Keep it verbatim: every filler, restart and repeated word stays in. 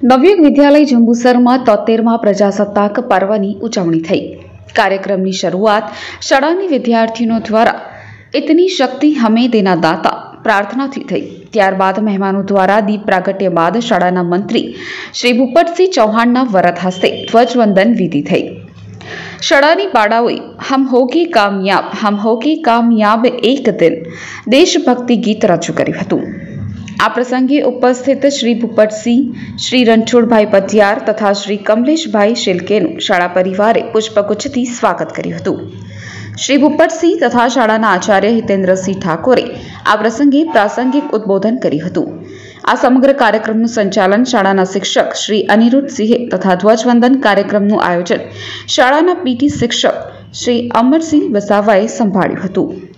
નવયુગ વિદ્યાલય જંબુસરમાં તોતેરમાં પ્રજાસત્તાક પર્વની ઉજવણી થઈ। કાર્યક્રમની શરૂઆત શાળાની વિદ્યાર્થીઓ દ્વારા ઇતની શક્તિ હમે દેના દાતા પ્રાર્થનાથી થઈ। ત્યારબાદ મહેમાનો દ્વારા દીપ પ્રાગટ્ય બાદ શાળાના મંત્રી શ્રી ભૂપતસિંહ ચૌહાણના વરદ હસ્તે ધ્વજવંદન વિધિ થઈ। શાળાની બાળાઓએ હમ હોગે કામયાબ હમ હોગે કામયાબ એક દિન દેશભક્તિ ગીત રજૂ કર્યું હતું। આ પ્રસંગે ઉપસ્થિત શ્રી ભૂપતસિંહ, શ્રી રણછોડભાઈ પટિયાર તથા શ્રી કમલેશભાઈ શિલકેનું શાળા પરિવારે પુષ્પગુચ્છથી સ્વાગત કર્યું હતું। શ્રી ભૂપતસિંહ તથા શાળાના આચાર્ય હિતેન્દ્રસિંહ ઠાકોરે આ પ્રસંગે પ્રાસંગિક ઉદ્બોધન કર્યું હતું। આ સમગ્ર કાર્યક્રમનું સંચાલન શાળાના શિક્ષક શ્રી અનિરુદ્ધસિંહે તથા ધ્વજવંદન કાર્યક્રમનું આયોજન શાળાના પીટી શિક્ષક શ્રી અમરસિંહ વસાવાએ સંભાળ્યું હતું।